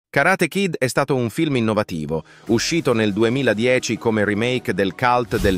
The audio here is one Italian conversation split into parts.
Karate Kid è stato un film innovativo, uscito nel 2010 come remake del cult del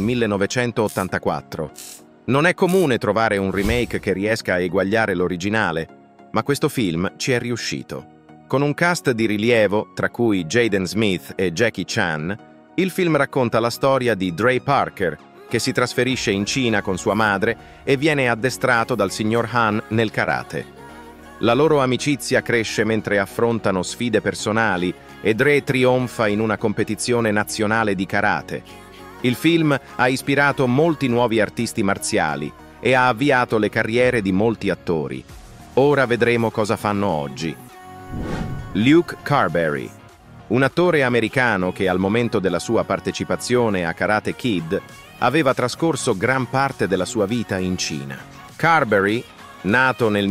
1984. Non è comune trovare un remake che riesca a eguagliare l'originale, ma questo film ci è riuscito. Con un cast di rilievo, tra cui Jaden Smith e Jackie Chan, il film racconta la storia di Dre Parker, che si trasferisce in Cina con sua madre e viene addestrato dal signor Han nel karate. La loro amicizia cresce mentre affrontano sfide personali e Dre trionfa in una competizione nazionale di karate. Il film ha ispirato molti nuovi artisti marziali e ha avviato le carriere di molti attori. Ora vedremo cosa fanno oggi. Luke Carberry, un attore americano che al momento della sua partecipazione a Karate Kid aveva trascorso gran parte della sua vita in Cina. Carberry, nato nel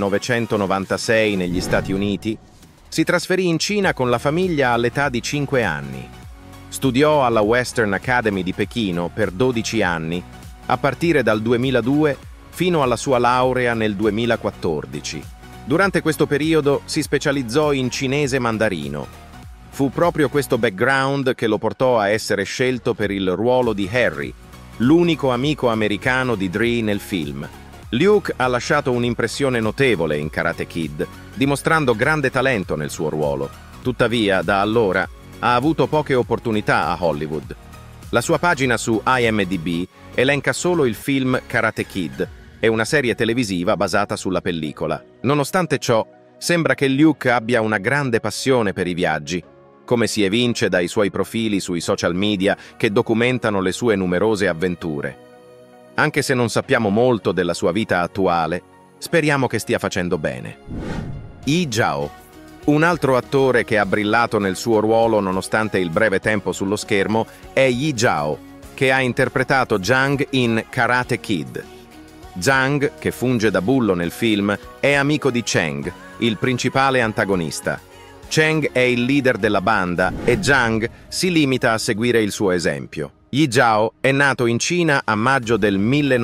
1996 negli Stati Uniti, si trasferì in Cina con la famiglia all'età di 5 anni. Studiò alla Western Academy di Pechino per 12 anni, a partire dal 2002 fino alla sua laurea nel 2014. Durante questo periodo si specializzò in cinese mandarino. Fu proprio questo background che lo portò a essere scelto per il ruolo di Harry, l'unico amico americano di Dre nel film. Luke ha lasciato un'impressione notevole in Karate Kid, dimostrando grande talento nel suo ruolo. Tuttavia, da allora, ha avuto poche opportunità a Hollywood. La sua pagina su IMDb elenca solo il film Karate Kid e una serie televisiva basata sulla pellicola. Nonostante ciò, sembra che Luke abbia una grande passione per i viaggi, come si evince dai suoi profili sui social media che documentano le sue numerose avventure. Anche se non sappiamo molto della sua vita attuale, speriamo che stia facendo bene. Yi Zhao, un altro attore che ha brillato nel suo ruolo nonostante il breve tempo sullo schermo, è Yi Zhao, che ha interpretato Zhang in Karate Kid. Zhang, che funge da bullo nel film, è amico di Cheng, il principale antagonista. Cheng è il leader della banda e Zhang si limita a seguire il suo esempio. Yi Zhao è nato in Cina a maggio del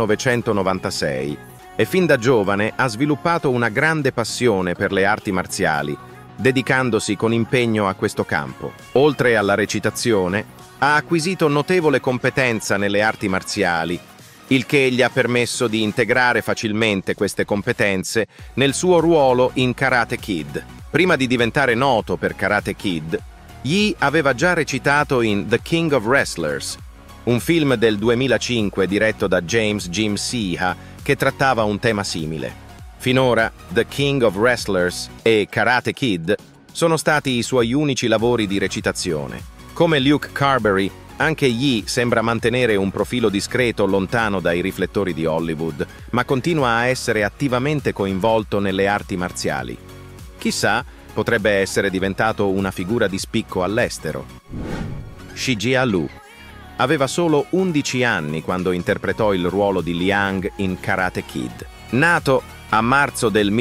1996 e fin da giovane ha sviluppato una grande passione per le arti marziali, dedicandosi con impegno a questo campo. Oltre alla recitazione, ha acquisito notevole competenza nelle arti marziali, il che gli ha permesso di integrare facilmente queste competenze nel suo ruolo in Karate Kid. Prima di diventare noto per Karate Kid, Yi aveva già recitato in The King of Wrestlers, un film del 2005 diretto da James Jim Seeha che trattava un tema simile. Finora, The King of Wrestlers e Karate Kid sono stati i suoi unici lavori di recitazione. Come Luke Carberry, anche Yi sembra mantenere un profilo discreto lontano dai riflettori di Hollywood, ma continua a essere attivamente coinvolto nelle arti marziali. Chissà, potrebbe essere diventato una figura di spicco all'estero. Xijia Lu aveva solo 11 anni quando interpretò il ruolo di Liang in Karate Kid. Nato a marzo del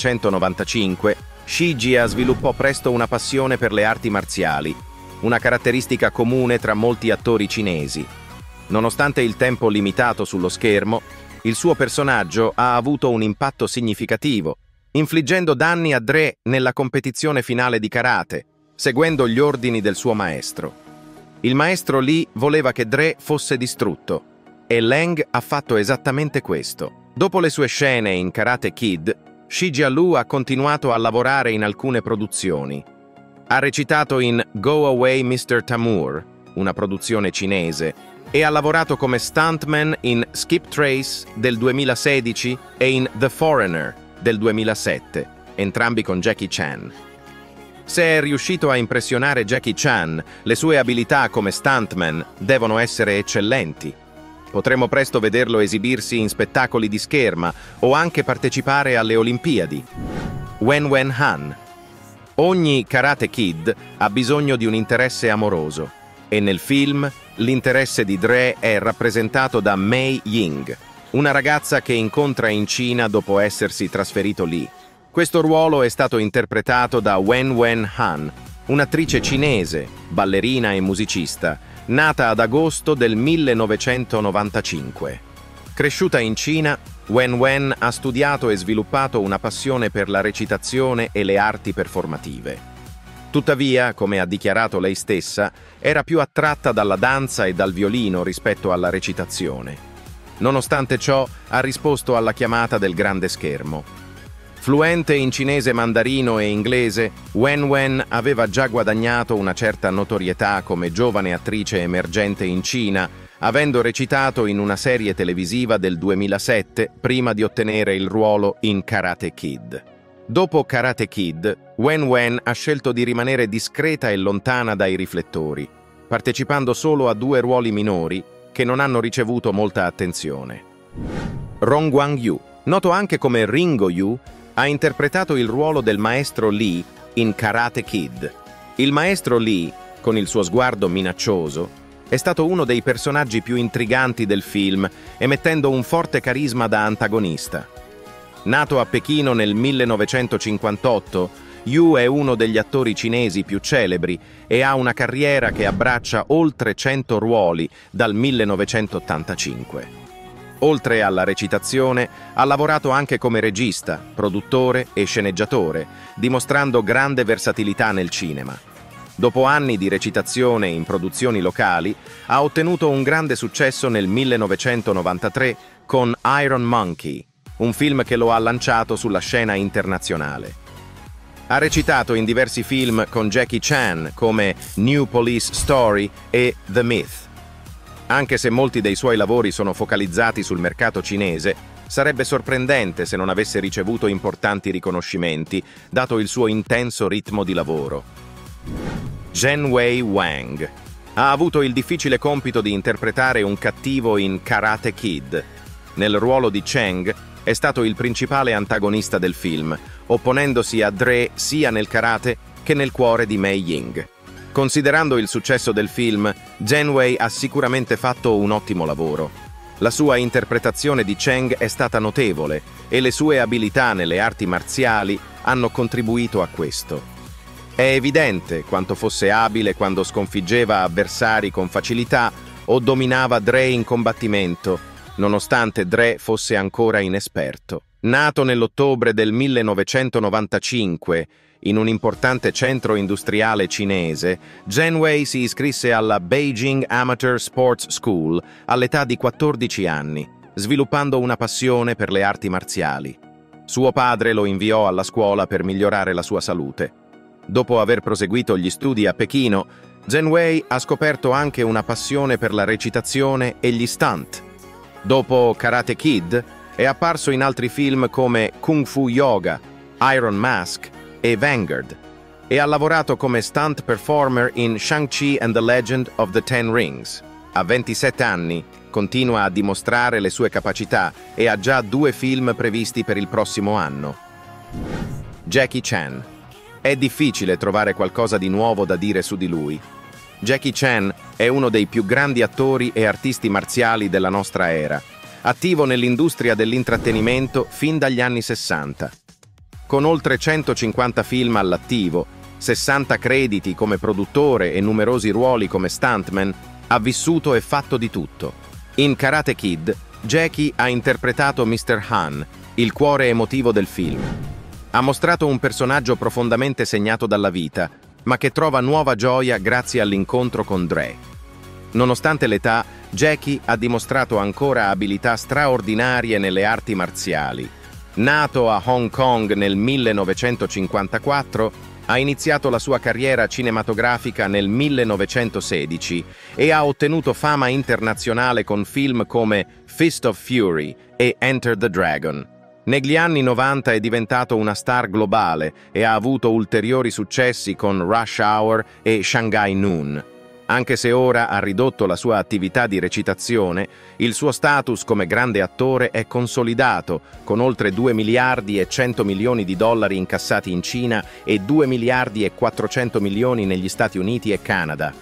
1995, Xijia sviluppò presto una passione per le arti marziali, una caratteristica comune tra molti attori cinesi. Nonostante il tempo limitato sullo schermo, il suo personaggio ha avuto un impatto significativo, infliggendo danni a Dre nella competizione finale di karate, seguendo gli ordini del suo maestro. Il maestro Lee voleva che Dre fosse distrutto, e Lang ha fatto esattamente questo. Dopo le sue scene in Karate Kid, Xijia Lu ha continuato a lavorare in alcune produzioni. Ha recitato in Go Away Mr. Tamur, una produzione cinese, e ha lavorato come stuntman in Skip Trace del 2016 e in The Foreigner del 2007, entrambi con Jackie Chan. Se è riuscito a impressionare Jackie Chan, le sue abilità come stuntman devono essere eccellenti. Potremo presto vederlo esibirsi in spettacoli di scherma o anche partecipare alle Olimpiadi. Wen Han. Ogni Karate Kid ha bisogno di un interesse amoroso e nel film l'interesse di Dre è rappresentato da Mei Ying, una ragazza che incontra in Cina dopo essersi trasferito lì. Questo ruolo è stato interpretato da Wen Han, un'attrice cinese, ballerina e musicista, nata ad agosto del 1995. Cresciuta in Cina, Wen ha studiato e sviluppato una passione per la recitazione e le arti performative. Tuttavia, come ha dichiarato lei stessa, era più attratta dalla danza e dal violino rispetto alla recitazione. Nonostante ciò, ha risposto alla chiamata del grande schermo. Fluente in cinese mandarino e inglese, Wen Wen aveva già guadagnato una certa notorietà come giovane attrice emergente in Cina, avendo recitato in una serie televisiva del 2007 prima di ottenere il ruolo in Karate Kid. Dopo Karate Kid, Wen Wen ha scelto di rimanere discreta e lontana dai riflettori, partecipando solo a 2 ruoli minori che non hanno ricevuto molta attenzione. Rong Guang-yu, noto anche come Ringo Yu, ha interpretato il ruolo del maestro Lee in Karate Kid. Il maestro Lee, con il suo sguardo minaccioso, è stato uno dei personaggi più intriganti del film, emettendo un forte carisma da antagonista. Nato a Pechino nel 1958, Yu è uno degli attori cinesi più celebri e ha una carriera che abbraccia oltre 100 ruoli dal 1985. Oltre alla recitazione, ha lavorato anche come regista, produttore e sceneggiatore, dimostrando grande versatilità nel cinema. Dopo anni di recitazione in produzioni locali, ha ottenuto un grande successo nel 1993 con Iron Monkey, un film che lo ha lanciato sulla scena internazionale. Ha recitato in diversi film con Jackie Chan come New Police Story e The Myth. Anche se molti dei suoi lavori sono focalizzati sul mercato cinese, sarebbe sorprendente se non avesse ricevuto importanti riconoscimenti, dato il suo intenso ritmo di lavoro. Zhenwei Wang ha avuto il difficile compito di interpretare un cattivo in Karate Kid. Nel ruolo di Cheng è stato il principale antagonista del film, opponendosi a Dre sia nel karate che nel cuore di Mei Ying. Considerando il successo del film, Zhenwei ha sicuramente fatto un ottimo lavoro. La sua interpretazione di Cheng è stata notevole e le sue abilità nelle arti marziali hanno contribuito a questo. È evidente quanto fosse abile quando sconfiggeva avversari con facilità o dominava Dre in combattimento, nonostante Dre fosse ancora inesperto. Nato nell'ottobre del 1995 in un importante centro industriale cinese, Zhenwei si iscrisse alla Beijing Amateur Sports School all'età di 14 anni, sviluppando una passione per le arti marziali. Suo padre lo inviò alla scuola per migliorare la sua salute. Dopo aver proseguito gli studi a Pechino, Zhenwei ha scoperto anche una passione per la recitazione e gli stunt. Dopo Karate Kid, è apparso in altri film come Kung Fu Yoga, Iron Mask e Vanguard, e ha lavorato come stunt performer in Shang-Chi and the Legend of the Ten Rings. A 27 anni, continua a dimostrare le sue capacità e ha già 2 film previsti per il prossimo anno. Jackie Chan. È difficile trovare qualcosa di nuovo da dire su di lui. Jackie Chan è uno dei più grandi attori e artisti marziali della nostra era, attivo nell'industria dell'intrattenimento fin dagli anni 60. Con oltre 150 film all'attivo, 60 crediti come produttore e numerosi ruoli come stuntman, ha vissuto e fatto di tutto. In Karate Kid, Jackie ha interpretato Mr. Han, il cuore emotivo del film. Ha mostrato un personaggio profondamente segnato dalla vita, ma che trova nuova gioia grazie all'incontro con Dre. Nonostante l'età, Jackie ha dimostrato ancora abilità straordinarie nelle arti marziali. Nato a Hong Kong nel 1954, ha iniziato la sua carriera cinematografica nel 1916 e ha ottenuto fama internazionale con film come Fist of Fury e Enter the Dragon. Negli anni 90 è diventato una star globale e ha avuto ulteriori successi con Rush Hour e Shanghai Noon. Anche se ora ha ridotto la sua attività di recitazione, il suo status come grande attore è consolidato, con oltre 2 miliardi e 100 milioni di dollari incassati in Cina e 2 miliardi e 400 milioni negli Stati Uniti e Canada.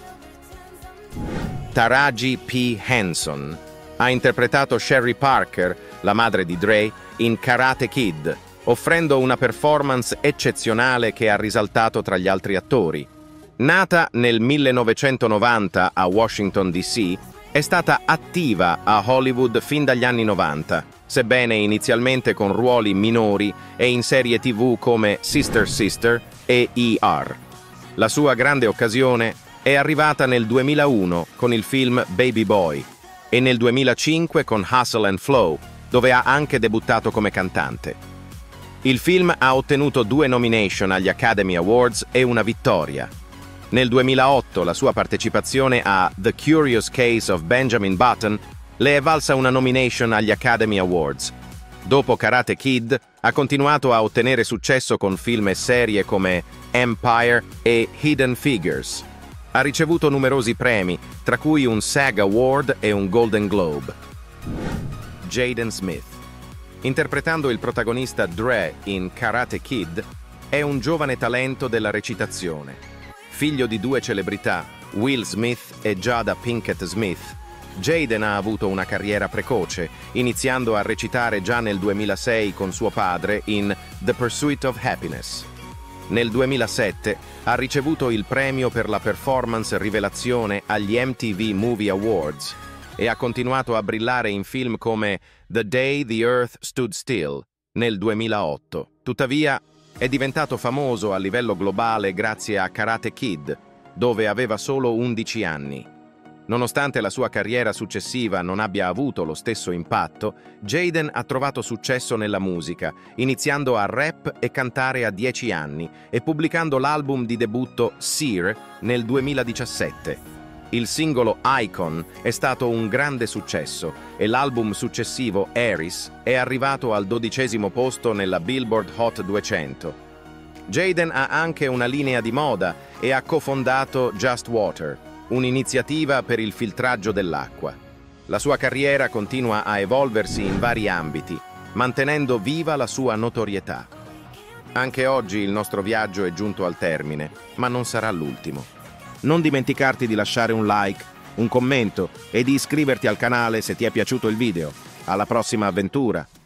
Taraji P. Henson ha interpretato Sherry Parker, la madre di Dre, in Karate Kid, offrendo una performance eccezionale che ha risaltato tra gli altri attori. Nata nel 1990 a Washington, D.C., è stata attiva a Hollywood fin dagli anni 90, sebbene inizialmente con ruoli minori e in serie TV come Sister Sister e ER. La sua grande occasione è arrivata nel 2001 con il film Baby Boy e nel 2005 con Hustle and Flow, dove ha anche debuttato come cantante. Il film ha ottenuto 2 nomination agli Academy Awards e una vittoria. Nel 2008 la sua partecipazione a The Curious Case of Benjamin Button le è valsa una nomination agli Academy Awards. Dopo Karate Kid ha continuato a ottenere successo con film e serie come Empire e Hidden Figures. Ha ricevuto numerosi premi, tra cui un SAG Award e un Golden Globe. Jaden Smith. Interpretando il protagonista Dre in Karate Kid, è un giovane talento della recitazione. Figlio di 2 celebrità, Will Smith e Jada Pinkett Smith, Jaden ha avuto una carriera precoce, iniziando a recitare già nel 2006 con suo padre in The Pursuit of Happiness. Nel 2007 ha ricevuto il premio per la performance rivelazione agli MTV Movie Awards e ha continuato a brillare in film come The Day the Earth Stood Still nel 2008. Tuttavia, è diventato famoso a livello globale grazie a Karate Kid, dove aveva solo 11 anni. Nonostante la sua carriera successiva non abbia avuto lo stesso impatto, Jaden ha trovato successo nella musica, iniziando a rap e cantare a 10 anni e pubblicando l'album di debutto Sear nel 2017. Il singolo Icon è stato un grande successo e l'album successivo Aries è arrivato al 12° posto nella Billboard Hot 200. Jaden ha anche una linea di moda e ha cofondato Just Water, un'iniziativa per il filtraggio dell'acqua. La sua carriera continua a evolversi in vari ambiti, mantenendo viva la sua notorietà. Anche oggi il nostro viaggio è giunto al termine, ma non sarà l'ultimo. Non dimenticarti di lasciare un like, un commento e di iscriverti al canale se ti è piaciuto il video. Alla prossima avventura!